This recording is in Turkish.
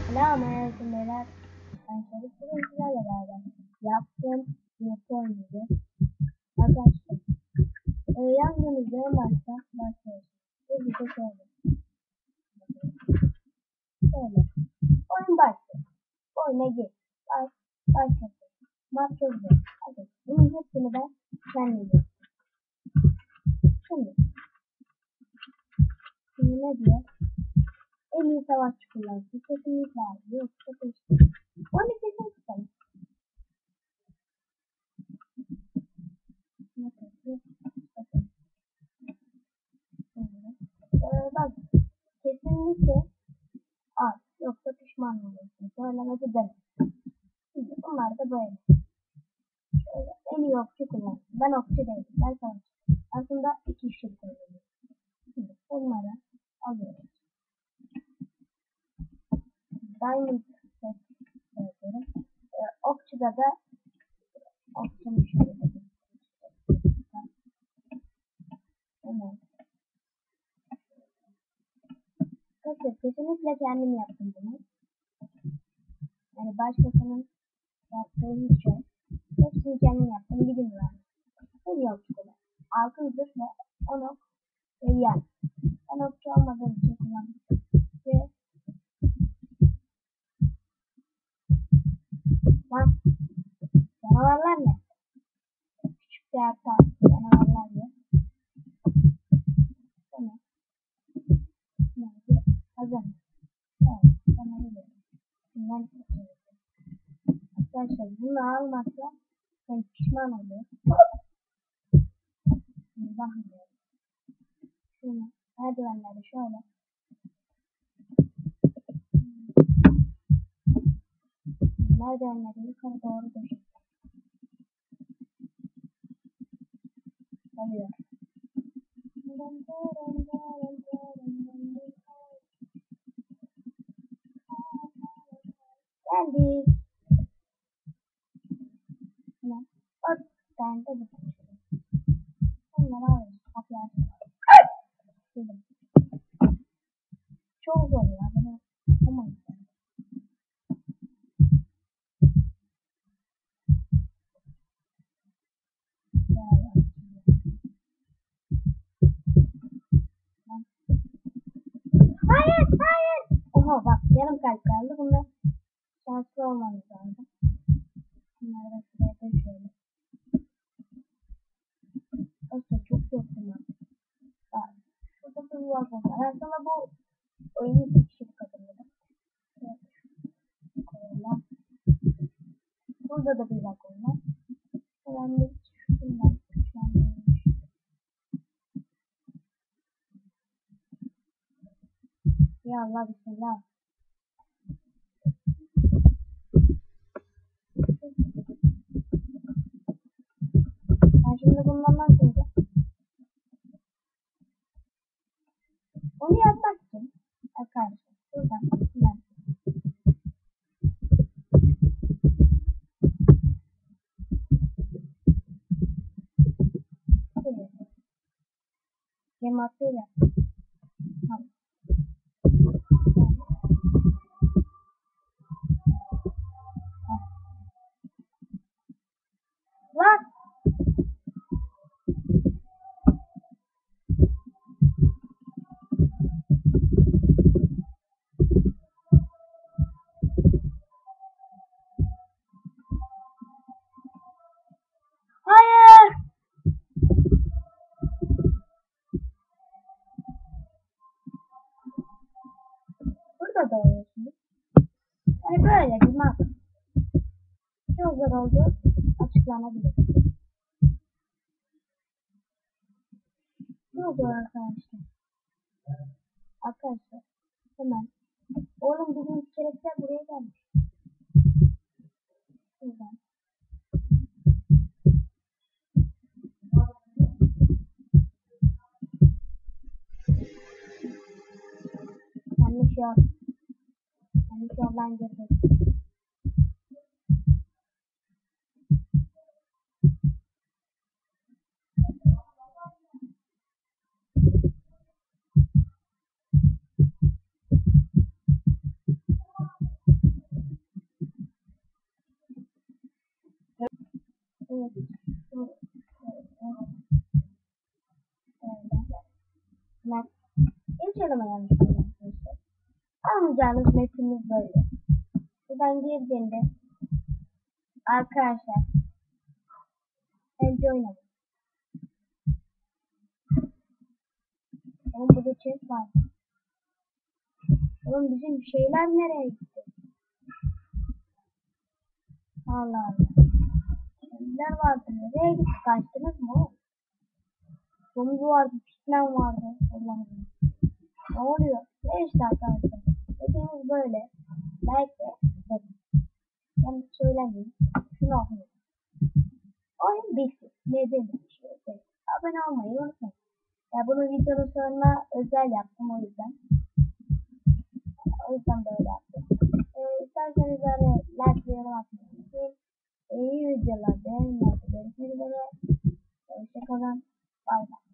Selamünaleyküm beyler. Ben Şerif bugün sizlerle beraber yaptığım yurt oynuyordu. Arkadaşlar yalnız en başta başlıyoruz. Bir de şöyle. Oyun başlıyor. Oyuna gir. Başlasın. Başlıyor. Hadi. Bunun hepsini ben kendim yapıyorum. Şimdi ne diyor? En iyi savaşçı kullansın. Kesinlikle abi. Yoksa kesinlikle. Onu kesin tutalım. Bak kesinlikle az yoksa pişman olursun. Söylemesi demek. Şimdi bunlar da böyle. Şöyle en iyi okçu kullan. Ben okçu değilim. Ben savaşçı. Aslında iki kişi kullanıyorum. Şimdi onları alıyorum. Diamond set yapıyorum. Okçuda da okçumu şöyle yapıyorum. Hemen. Arkadaşlar kesinlikle kendim yaptım bunu. Yani başkasının yaptığı hiç yok. Hepsini kendim yaptım. Bir gün var. En iyi okçu kullan. Altın zırh ve 10 ok ve yer. Ben okçu olmadığım için kullandım. Ve lan canavarlar ne? Küçük bir hata. Canavarlar ne? Tamam. Nerede? Hazır. Evet. Tamam öyle. Bundan tutuyorum. Arkadaşlar bunu almazsa ben pişman oluyorum. Şimdi bakmıyorum. Şunu merdivenleri şöyle. Merdivenleri yukarı doğru döşelim. Oluyor. Geldik. Hemen. Bak ben de bu. Bunları alıyoruz. Kapıyı açalım. Çok zor ya. Bunu yapamayız. Hayır, hayır. Oha bak yarım kalp kaldı. Bunda şanslı olmamız lazım. Bunları da şuraya döşeyelim. Aslında çok korktum ben. Bak şurada bir yuva var. Aslında bu oyunu iki kişilik katıldı. Evet. Koyalım. Burada da bir balkon var. Önemli şundan. Ya Allah bismillah. Ben şimdi bundan nasıl yapacağım? Onu yapmak için arkadaşlar buradan hemen şöyle cemaatliyle tamam. Lan! Hayır! Burada da oluyorsunuz. Yani böyle bir map. Çok zor oldu. Açıklanabilir. Ne oldu arkadaşlar? Arkadaşlar hemen. Oğlum bizim iskeletler buraya gelmiş. Buradan. Yanlış yol. Yanlış yoldan girdik. Evet. Öyle. Geçelim yanlış arkadaşlar. Anlayacağınız metnimiz böyle. Buradan girdiğinde arkadaşlar önce oynadım. Oğlum burada chest var. Oğlum bizim şeyler nereye gitti? Allah Allah. Şeyler vardı. Nereye gitti? Kaçtınız mı oğlum? Domuz vardı. Pislen vardı. Allah'ım. Ne oluyor? Ne işte arkadaşlar. Dediğimiz böyle. Like ve bakın. Yani söylemeyeyim. Şunu okuyun. Oyun bitti. Ne demiş? Abone olmayı unutmayın. Ya bunu videonun sonuna özel yaptım o yüzden. O yüzden böyle yaptım. İsterseniz hani like ve yorum atmayı unutmayın. İyi videolar, beğenmeyi, görüşmek üzere. Hoşçakalın. Bay bay.